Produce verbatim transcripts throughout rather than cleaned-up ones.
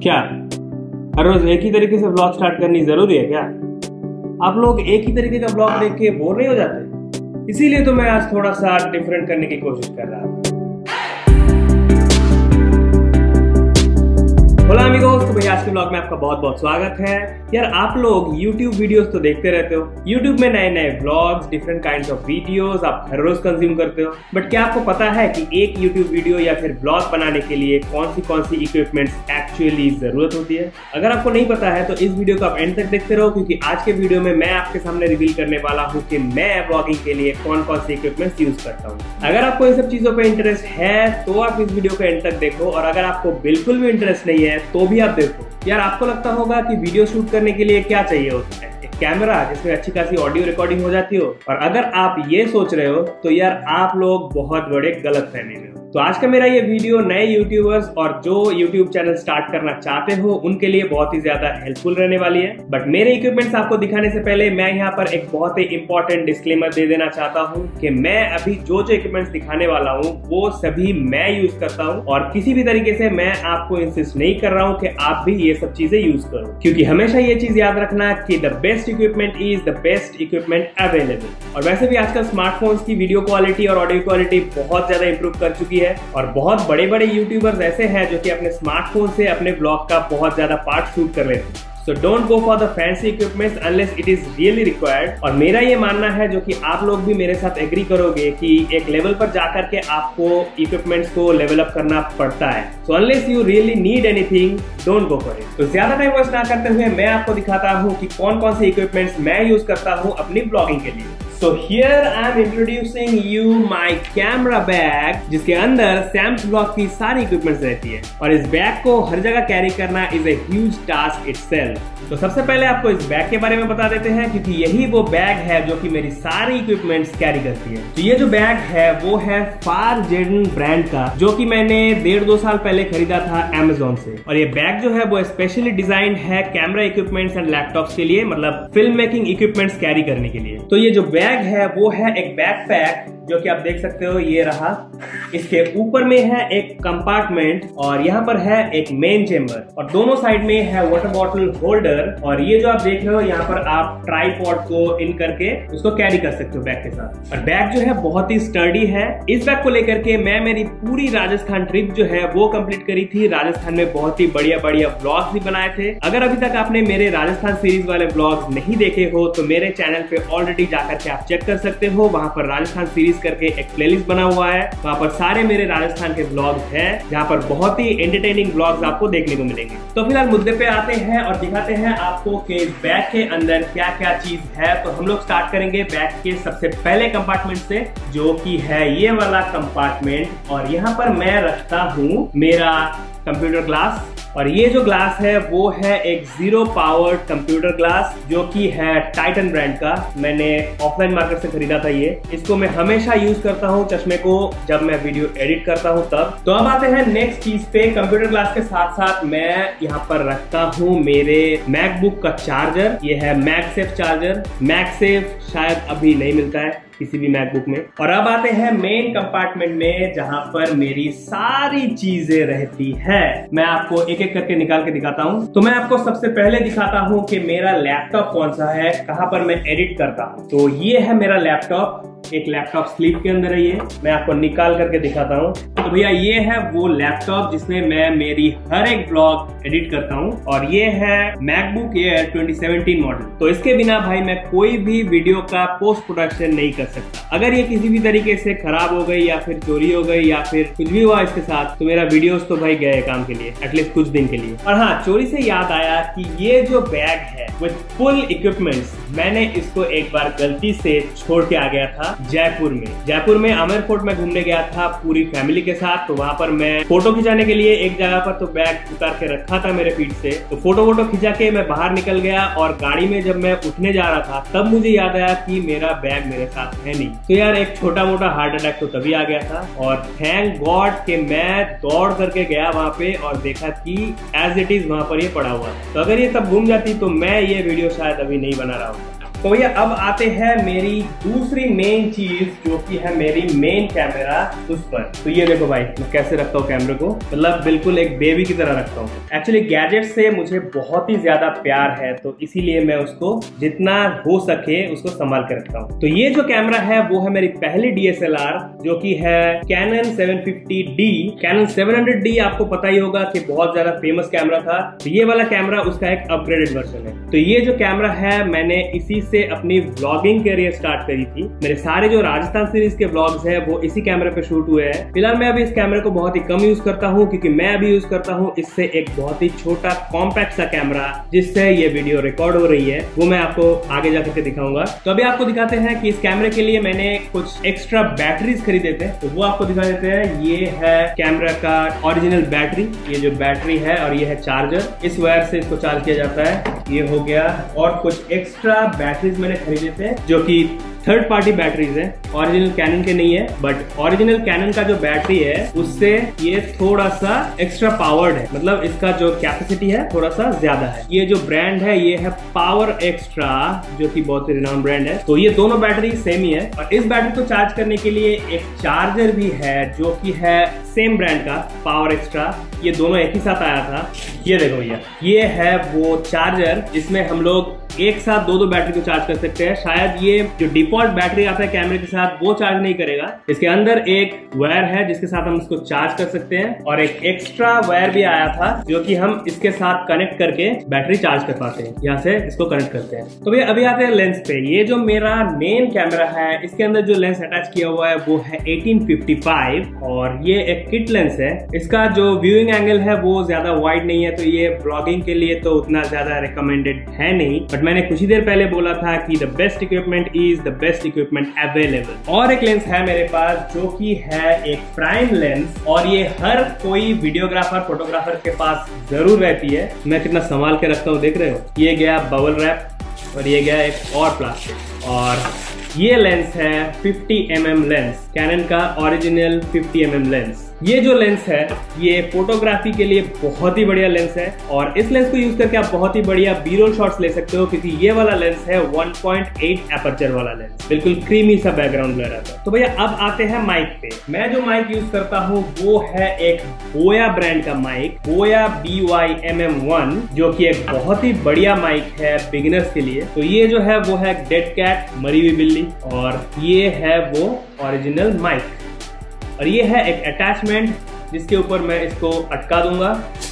क्या हर रोज एक ही तरीके से ब्लॉग स्टार्ट करनी जरूरी है क्या? आप लोग एक ही तरीके का ब्लॉग देख के बोर नहीं हो जाते? इसीलिए तो मैं आज थोड़ा सा डिफरेंट करने की कोशिश कर रहा था। हेलो अमीगोस, तो भैया आज के ब्लॉग में आपका बहुत बहुत स्वागत है। यार आप लोग YouTube वीडियोस तो देखते रहते हो। YouTube में नए नए vlogs, different kinds of videos आप हर रोज कंज्यूम करते हो। बट क्या आपको पता है कि एक YouTube वीडियो या फिर ब्लॉग बनाने के लिए कौन सी कौन सी इक्विपमेंट्स एक्चुअली जरूरत होती है? अगर आपको नहीं पता है तो इस वीडियो को आप एंड तक देखते रहो, क्योंकि आज के वीडियो में मैं आपके सामने रिवील करने वाला हूँ कि मैं ब्लॉगिंग के लिए कौन कौन सी इक्विपमेंट्स यूज करता हूँ। अगर आपको इन सब चीजों पे इंटरेस्ट है तो आप इस वीडियो को एंड तक देखो, और अगर आपको बिल्कुल भी इंटरेस्ट नहीं है तो भी आप देखो। यार आपको लगता होगा कि वीडियो शूट करने के लिए क्या चाहिए होता है? एक कैमरा जिसमें अच्छी खासी ऑडियो रिकॉर्डिंग हो जाती हो। और अगर आप ये सोच रहे हो तो यार आप लोग बहुत बड़े गलत फहमी में हो। तो आज का मेरा ये वीडियो नए यूट्यूबर्स और जो यूट्यूब चैनल स्टार्ट करना चाहते हो उनके लिए बहुत ही ज्यादा हेल्पफुल रहने वाली है। बट मेरे इक्विपमेंट्स आपको दिखाने से पहले मैं यहाँ पर एक बहुत ही इंपॉर्टेंट डिस्क्लेमर दे देना चाहता हूँ कि मैं अभी जो जो इक्विपमेंट्स दिखाने वाला हूँ वो सभी मैं यूज करता हूँ, और किसी भी तरीके से मैं आपको इंसिस्ट नहीं कर रहा हूँ कि आप भी ये सब चीजें यूज करो, क्योंकि हमेशा ये चीज याद रखना कि the best equipment is the best equipment available. और वैसे भी आजकल स्मार्टफोन्स की वीडियो क्वालिटी और ऑडियो क्वालिटी बहुत ज्यादा इंप्रूव कर चुकी है, और बहुत बड़े बड़े यूट्यूबर्स ऐसे हैं जो कि अपने स्मार्टफोन से अपने ब्लॉग का बहुत ज्यादा पार्ट शूट कर लेते हैं। So don't go for the fancy equipments unless it is really required। और मेरा ये मानना है, जो कि आप लोग भी मेरे साथ एग्री करोगे, कि एक लेवल पर जाकर के आपको इक्विपमेंट्स को लेवल अप करना पड़ता है। So unless you really need anything, don't go for it। तो ज्यादा टाइम वेस्ट ना करते हुए मैं आपको दिखाता हूँ कि कौन कौन से इक्विपमेंट्स मैं यूज करता हूँ अपनी ब्लॉगिंग के लिए। So here I am introducing you my camera bag, जिसके अंदर सैम्स ब्लॉग की सारी इक्विपमेंट्स रहती है, और इस बैग को हर जगह कैरी करना is a huge task itself. तो सबसे पहले आपको इस बैग के बारे में बता देते हैं, क्योंकि यही वो बैग है जो कि मेरी सारी इक्विपमेंट्स कैरी करती है। तो ये जो बैग है वो है फारजेडन ब्रांड का, जो कि मैंने डेढ़ दो साल पहले खरीदा था अमेज़न से। और ये बैग जो है वो स्पेशली डिजाइंड है कैमरा इक्विपमेंट्स एंड लैपटॉप्स के लिए, मतलब फिल्म मेकिंग इक्विपमेंट्स कैरी करने के लिए। तो ये जो बैग है वो है एक बैकपैक, जो कि आप देख सकते हो ये रहा। इसके ऊपर में है एक कंपार्टमेंट, और यहाँ पर है एक मेन चेम्बर, और दोनों साइड में है वाटर बॉटल होल्डर। और ये जो आप देख रहे हो यहाँ पर आप ट्राइपॉड को इन करके उसको कैरी कर सकते हो बैग के साथ। और बैग जो है बहुत ही स्टर्डी है। इस बैग को लेकर के मैं मेरी पूरी राजस्थान ट्रिप जो है वो कंप्लीट करी थी। राजस्थान में बहुत ही बढ़िया बढ़िया ब्लॉग्स भी बनाए थे। अगर अभी तक आपने मेरे राजस्थान सीरीज वाले ब्लॉग्स नहीं देखे हो तो मेरे चैनल पे ऑलरेडी जाकर के आप चेक कर सकते हो। वहां पर राजस्थान सीरीज करके एक प्लेलिस्ट बना हुआ है, वहां पर सारे मेरे राजस्थान के ब्लॉग्स हैं, जहां पर बहुत ही एंटरटेनिंग ब्लॉग्स आपको देखने को मिलेंगे। तो फिलहाल मुद्दे पे आते हैं और दिखाते हैं आपको कि इस बैग के अंदर क्या क्या चीज है। तो हम लोग स्टार्ट करेंगे बैग के सबसे पहले कंपार्टमेंट से, जो कि है ये वाला कंपार्टमेंट। और यहाँ पर मैं रखता हूँ मेरा कंप्यूटर ग्लास, और ये जो ग्लास है वो है एक जीरो पावर कंप्यूटर ग्लास, जो कि है टाइटन ब्रांड का। मैंने ऑफलाइन मार्केट से खरीदा था ये। इसको मैं हमेशा यूज करता हूँ चश्मे को, जब मैं वीडियो एडिट करता हूँ तब। तो अब आते हैं नेक्स्ट चीज पे। कंप्यूटर ग्लास के साथ साथ मैं यहाँ पर रखता हूँ मेरे मैकबुक का चार्जर। ये है मैगसेफ चार्जर। मैगसेफ शायद अभी नहीं मिलता है किसी भी मैकबुक में। और अब आते हैं मेन कंपार्टमेंट में, जहां पर मेरी सारी चीजें रहती है। मैं आपको एक एक करके निकाल के दिखाता हूं। तो मैं आपको सबसे पहले दिखाता हूं कि मेरा लैपटॉप कौन सा है, कहां पर मैं एडिट करता हूं। तो ये है मेरा लैपटॉप। एक लैपटॉप स्लीव के अंदर है ये। मैं आपको निकाल करके दिखाता हूँ। तो भैया ये है वो लैपटॉप जिसमें मैं मेरी हर एक ब्लॉग एडिट करता हूँ, और ये है MacBook Air twenty seventeen model. तो इसके बिना भाई मैं कोई भी वीडियो का पोस्ट प्रोडक्शन नहीं कर सकता। अगर ये किसी भी तरीके से खराब हो गई या फिर चोरी हो गई या फिर कुछ भी हुआ इसके साथ, तो मेरा वीडियोस तो भाई गए काम के लिए, एटलीस्ट कुछ दिन के लिए। और हाँ, चोरी से याद आया कि ये जो बैग है विद फुल इक्विपमेंट्स, मैंने इसको एक बार गलती से छोड़ के आ गया था जयपुर में। जयपुर में आमेर फोर्ट में घूमने गया था पूरी फैमिली के साथ। तो वहां पर मैं फोटो खिंचाने के लिए एक जगह पर तो बैग उतार के रखा था मेरे पीठ से। तो फोटो वोटो खिंचा के मैं बाहर निकल गया, और गाड़ी में जब मैं उठने जा रहा था तब मुझे याद आया कि मेरा बैग मेरे साथ है नहीं। तो यार एक छोटा मोटा हार्ट अटैक तो तभी आ गया था, और थैंक गॉड कि मैं दौड़ करके गया वहां पे और देखा कि एज इट इज वहां पर ये पड़ा हुआ। तो अगर ये तब घूम जाती तो मैं ये वीडियो शायद अभी नहीं बना रहा हूँ। तो भैया अब आते हैं मेरी दूसरी मेन चीज जो कि है मेरी मेन कैमरा, उस पर। तो ये देखो भाई मैं कैसे रखता हूँ कैमरे को, मतलब बिल्कुल एक बेबी की तरह रखता हूँ। एक्चुअली गैजेट से मुझे बहुत ही ज्यादा प्यार है, तो इसीलिए मैं उसको जितना हो सके उसको संभाल के रखता हूँ। तो ये जो कैमरा है वो है मेरी पहली डी एस एल आर जो कि है Canon seven fifty D. Canon seven hundred D आपको पता ही होगा कि बहुत ज्यादा फेमस कैमरा था। तो ये वाला कैमरा उसका एक अपग्रेडेड वर्जन है। तो ये जो कैमरा है मैंने इसी से अपनी व्लॉगिंग कैरियर स्टार्ट करी थी। मेरे सारे जो राजस्थान सीरीज के व्लॉग्स है वो इसी कैमरे पे शूट हुए हैं। फिलहाल मैं अभी इस कैमरे को बहुत ही कम यूज करता हूँ क्योंकि मैं अभी यूज करता हूँ इससे एक बहुत ही छोटा कॉम्पैक्ट सा कैमरा जिससे ये वीडियो रिकॉर्ड हो रही है, वो मैं आपको आगे जाकर के दिखाऊंगा। तो अभी आपको दिखाते हैं कि इस कैमरे के लिए मैंने कुछ एक्स्ट्रा बैटरीज खरीदे थे, तो वो आपको दिखा देते हैं। ये है कैमरा का ओरिजिनल बैटरी, ये जो बैटरी है, और ये है चार्जर। इस वायर से इसको चार्ज किया जाता है। ये हो गया, और कुछ एक्स्ट्रा बैटरीज मैंने खरीदे थे जो कि थर्ड पार्टी बैटरीज है, ओरिजिनल कैनन के नहीं है। बट ओरिजिनल कैनन का जो बैटरी है उससे ये थोड़ा सा एक्स्ट्रा पावर्ड है, मतलब इसका जो कैपेसिटी है थोड़ा सा ज्यादा है। ये जो ब्रांड है ये है पावर एक्स्ट्रा, जो कि बहुत ही रिनाउंड ब्रांड है। तो ये दोनों बैटरी सेम ही है, और इस बैटरी को चार्ज करने के लिए एक चार्जर भी है जो कि है सेम ब्रांड का, पावर एक्स्ट्रा। ये दोनों एक ही साथ आया था। ये देखो भैया, ये है वो चार्जर जिसमें हम लोग एक साथ दो दो बैटरी को चार्ज कर सकते हैं। शायद ये जो डिफॉल्ट बैटरी आता है कैमरे के साथ वो चार्ज नहीं करेगा। इसके अंदर एक वायर है जिसके साथ हम इसको चार्ज कर सकते हैं, और एक एक्स्ट्रा वायर भी आया था जो कि हम इसके साथ कनेक्ट करके बैटरी चार्ज कर पाते हैं। यहाँ से इसको कनेक्ट करते हैं। तो भैया अभी आते हैं लेंस पे। ये जो मेरा मेन कैमरा है इसके अंदर जो लेंस अटैच किया हुआ है वो है एटीन फिफ्टी फाइव, और ये एक किट लेंस है। इसका जो व्यूइंग एंगल है वो ज्यादा वाइड नहीं है, तो ये ब्लॉगिंग के लिए तो उतना ज्यादा रिकमेंडेड है नहीं। बट मैंने कुछ ही देर पहले बोला था कि the best equipment is the best equipment available. और एक लेंस है मेरे पास जो कि है एक प्राइम लेंस, और ये हर कोई वीडियोग्राफर फोटोग्राफर के पास जरूर रहती है। मैं कितना संभाल के रखता हूँ, देख रहे हो। ये गया बबल रैप, और ये गया एक और प्लास्टिक, और ये लेंस है fifty M M lens, Canon का original fifty M M lens. ये जो लेंस है ये फोटोग्राफी के लिए बहुत ही बढ़िया लेंस है, और इस लेंस को यूज करके आप बहुत ही बढ़िया बी-रोल शॉट्स ले सकते हो, क्योंकि ये वाला लेंस है वन पॉइंट एट एपर्चर वाला लेंस, बिल्कुल क्रीमी सा बैकग्राउंड ब्लर आता है। तो भैया अब आते हैं माइक पे। मैं जो माइक यूज करता हूँ वो है एक बोया ब्रांड का mic, Boya B Y M M one, जो कि एक बहुत ही बढ़िया माइक है बिगिनर्स के लिए। तो ये जो है वो है डेड कैट, मरी हुई बिल्ली, और ये है वो ओरिजिनल माइक, और ये है एक अटैचमेंट जिसके ऊपर मैं इसको अटका दूंगा।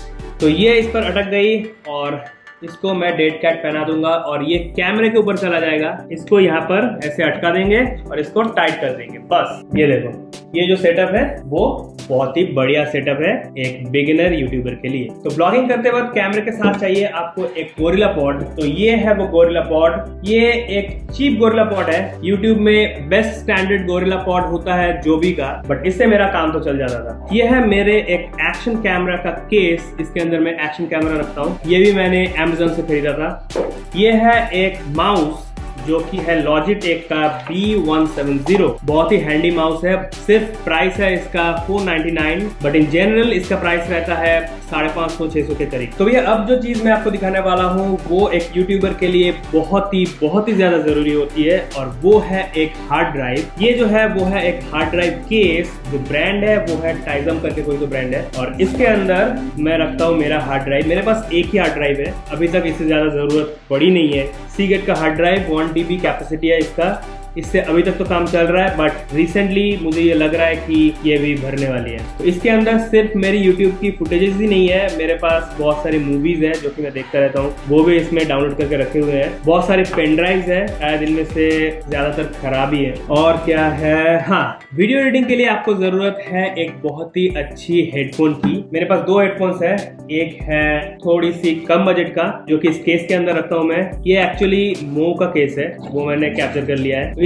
तो ये इस पर अटक गई, और इसको मैं डेड कैट पहना दूंगा, और ये कैमरे के ऊपर चला जाएगा। इसको यहाँ पर ऐसे अटका देंगे और इसको टाइट कर देंगे, बस। ये देखो, ये जो सेटअप है वो बहुत ही बढ़िया सेटअप है एक बिगिनर यूट्यूबर के लिए। तो ब्लॉगिंग करते वक्त कैमरे के साथ चाहिए आपको एक गोरिल्ला पॉड। तो ये है वो गोरिल्ला पॉड। ये एक चीप गोरिल्ला पॉड है, यूट्यूब में बेस्ट स्टैंडर्ड गोरिल्ला पॉड होता है जो भी का, बट इससे मेरा काम तो चल जाता था। ये है मेरे एक एक्शन कैमरा का केस, इसके अंदर मैं एक्शन कैमरा रखता हूँ। ये भी मैंने अमेज़न से खरीदा था। ये है एक माउस जो कि है लॉजिटेक का बी वन सेवन ज़ीरो, बहुत ही हैंडी माउस है। सिर्फ प्राइस है इसका four ninety nine, but in general इसका प्राइस रहता है साढ़े पांच सौ छह सौ के करीब। तो भैया अब जो चीज मैं आपको दिखाने वाला हूँ वो एक यूट्यूबर के लिए बहुत ही बहुत ही ज्यादा जरूरी होती है, और वो है एक हार्ड ड्राइव। ये जो है वो है एक हार्ड ड्राइव केस। जो ब्रांड है वो है टाइजम करके कोई तो ब्रांड है, और इसके अंदर मैं रखता हूँ मेरा हार्ड ड्राइव। मेरे पास एक ही हार्ड ड्राइव है, अभी तक इससे ज्यादा जरूरत पड़ी नहीं है। सीगेट का hard drive, one TB capacity है इसका, इससे अभी तक तो काम चल रहा है, बट रिसेंटली मुझे ये लग रहा है कि ये भी भरने वाली है। तो इसके अंदर सिर्फ मेरी यूट्यूब की फुटेजेस ही नहीं है, मेरे पास बहुत सारी मूवीज है जो कि मैं देखता रहता हूँ, वो भी इसमें डाउनलोड करके रखे हुए हैं। बहुत सारे पेन ड्राइव्स है, शायद इनमें से ज्यादातर खराब ही है। और क्या है, हाँ, वीडियो एडिटिंग के लिए आपको जरूरत है एक बहुत ही अच्छी हेडफोन की। मेरे पास दो हेडफोन्स है, एक है थोड़ी सी कम बजट का जो कि इस केस के अंदर रखता हूँ मैं। ये एक्चुअली मो का केस है, वो मैंने कैप्चर कर लिया है।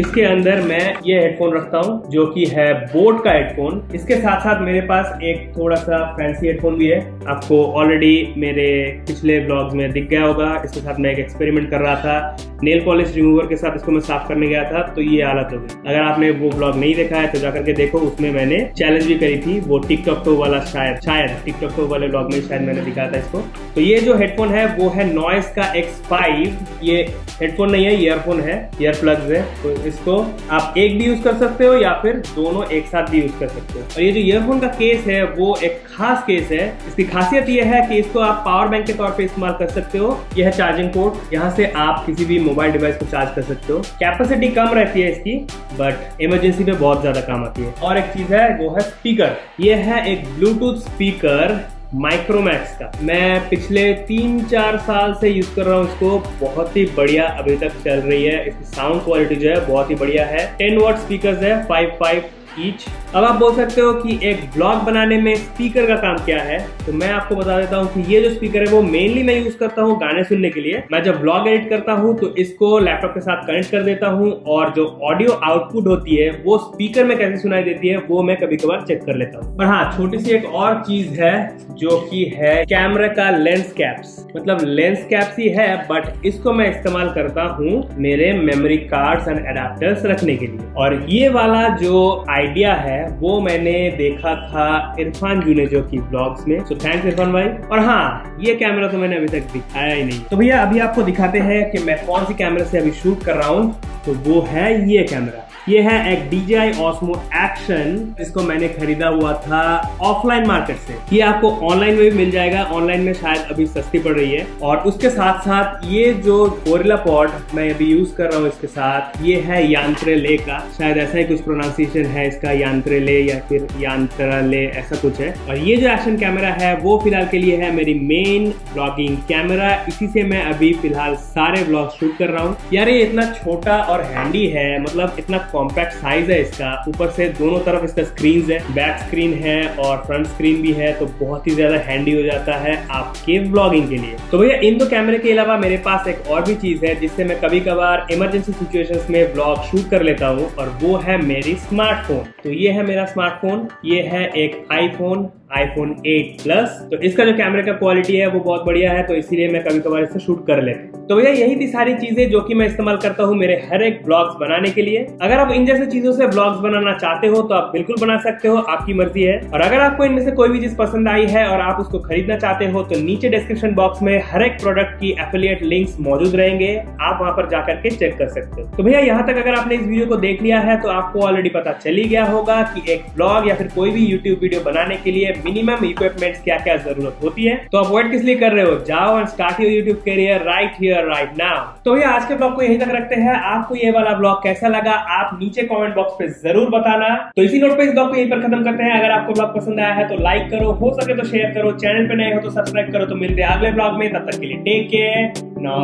इसके अंदर मैं ये हेडफोन रखता हूँ जो कि है बोट का हेडफोन। इसके साथ साथ मेरे पास एक थोड़ा सा फैंसी हेडफोन भी है, आपको ऑलरेडी मेरे पिछले ब्लॉग्स में दिख गया होगा। इसके साथ मैं एक एक्सपेरिमेंट कर रहा था, नेल पॉलिश रिमूवर के साथ इसको मैं साफ करने गया था तो ये हालत हो गई। अगर आपने वो ब्लॉग नहीं देखा है तो जाकर के देखो, उसमें मैंने चैलेंज भी करी थी, वो टिकटॉक टो वाला शायद शायद टिकटॉक टो वाले ब्लॉग में शायद मैंने दिखाया था इसको। तो ये जो हेडफोन है वो है नॉइस का एक्स फाइव। ये हेडफोन नहीं है, ईयरफोन है, ईयर प्लग्स है। तो इसको आप एक भी यूज कर सकते हो या फिर दोनों एक साथ भी यूज कर सकते हो। और ये जो ईयरफोन का केस है वो एक खास केस है। इसकी खासियत ये है कि इसको आप पावर बैंक के तौर पे इस्तेमाल कर सकते हो। यह है चार्जिंग पोर्ट, यहाँ से आप किसी भी मोबाइल डिवाइस को चार्ज कर सकते हो। कैपेसिटी कम रहती है इसकी, बट इमरजेंसी में बहुत ज्यादा काम आती है। और एक चीज है वो है स्पीकर। ये है एक ब्लूटूथ स्पीकर माइक्रोमैक्स का। मैं पिछले तीन चार साल से यूज कर रहा हूँ इसको, बहुत ही बढ़िया अभी तक चल रही है। इसकी साउंड क्वालिटी जो है बहुत ही बढ़िया है। टेन वॉट स्पीकर्स है, फाइव फाइव ईच। अब आप बोल सकते हो कि एक ब्लॉग बनाने में स्पीकर का काम क्या है, तो मैं आपको बता देता हूँ कि ये जो स्पीकर है वो मेनली मैं यूज करता हूँ गाने सुनने के लिए। मैं जब ब्लॉग एडिट करता हूँ तो इसको लैपटॉप के साथ कनेक्ट कर देता हूँ और जो ऑडियो आउटपुट होती है वो स्पीकर में कैसे सुनाई देती है वो मैं कभी कभार चेक कर लेता हूँ। और हाँ, छोटी सी एक और चीज है जो कि है कैमरा का लेंस कैप्स। मतलब लेंस कैप्स ही है, बट इसको मैं इस्तेमाल करता हूँ मेरे मेमोरी कार्ड्स एंड एडाप्टर्स रखने के लिए। और ये वाला जो आइडिया है वो मैंने देखा था इरफान जुनेजो की ब्लॉग्स में। सो थैंक्स इरफान भाई। और हाँ, ये कैमरा तो मैंने अभी तक दिखाया ही नहीं। तो भैया अभी आपको दिखाते हैं कि मैं कौन सी कैमरा से अभी शूट कर रहा हूँ। तो वो है ये कैमरा। ये है एक D J I Osmo Action। इसको मैंने खरीदा हुआ था ऑफलाइन मार्केट से। ये आपको ऑनलाइन में भी मिल जाएगा, ऑनलाइन में शायद अभी सस्ती पड़ रही है। और उसके साथ साथ ये जो गोरिल्ला पॉड मैं अभी यूज कर रहा हूँ इसके साथ, ये है यांत्रेले का, शायद ऐसा ही कुछ प्रोनाउंसिएशन है इसका, यांत्रेले या फिर यांत्राले ऐसा कुछ है। और ये जो एक्शन कैमरा है वो फिलहाल के लिए है मेरी मेन ब्लॉगिंग कैमरा। इसी से मैं अभी फिलहाल सारे ब्लॉग शूट कर रहा हूँ। यार ये इतना छोटा और हैंडी है, मतलब इतना कॉम्पैक्ट साइज है इसका। ऊपर से दोनों तरफ इसका स्क्रीन है, बैक स्क्रीन है और फ्रंट स्क्रीन भी है, तो बहुत ही ज्यादा हैंडी हो जाता है आपके ब्लॉगिंग के लिए। तो भैया इन दो कैमरे के अलावा मेरे पास एक और भी चीज है जिससे मैं कभी कभार इमरजेंसी सिचुएशंस में ब्लॉग शूट कर लेता हूँ, और वो है मेरी स्मार्टफोन। तो ये है मेरा स्मार्टफोन, ये है एक आईफोन आईफोन एट प्लस। तो इसका जो कैमरे का क्वालिटी है वो बहुत बढ़िया है, तो इसीलिए मैं कभी कभार इससे शूट कर लेता हूँ। तो भैया यही थी सारी चीजें जो कि मैं इस्तेमाल करता हूँ मेरे हर एक ब्लॉग्स बनाने के लिए। अगर आप इन जैसे चीजों से ब्लॉग्स बनाना चाहते हो तो आप बिल्कुल बना सकते हो, आपकी मर्जी है। और अगर आपको इनमें से कोई भी चीज पसंद आई है और आप उसको खरीदना चाहते हो तो नीचे डिस्क्रिप्शन बॉक्स में हर एक प्रोडक्ट की एफिलिएट लिंक्स मौजूद रहेंगे, आप वहां पर जाकर के चेक कर सकते हो। तो भैया यहाँ तक अगर आपने इस वीडियो को देख लिया है तो आपको ऑलरेडी पता चल ही गया होगा कि एक ब्लॉग या फिर कोई भी यूट्यूब वीडियो बनाने के लिए मिनिमम इक्विपमेंट क्या क्या जरूरत होती है। तो आप वेट किस लिए कर रहे हो, जाओ and start your YouTube career right here right now. तो भैया आज के ब्लॉग को यहीं तक रखते हैं। आपको ये वाला ब्लॉग कैसा लगा आप नीचे कमेंट बॉक्स पे जरूर बताना। तो इसी नोट पे इस ब्लॉग को यहीं पर खत्म करते हैं। अगर आपको ब्लॉग पसंद आया है तो लाइक करो, हो सके तो शेयर करो, चैनल पे नए हो तो सब्सक्राइब करो। तो मिलते हैं अगले ब्लॉग में, तब तक के लिए टेक केयर,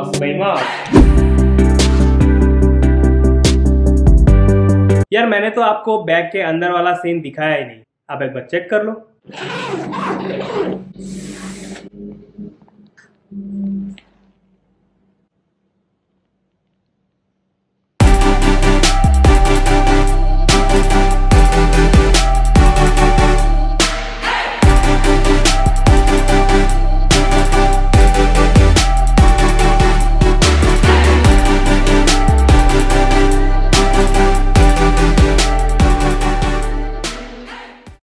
नमस्ते। यार मैंने तो आपको बैग के अंदर वाला सीन दिखाया ही नहीं, आप एक बार चेक कर लो।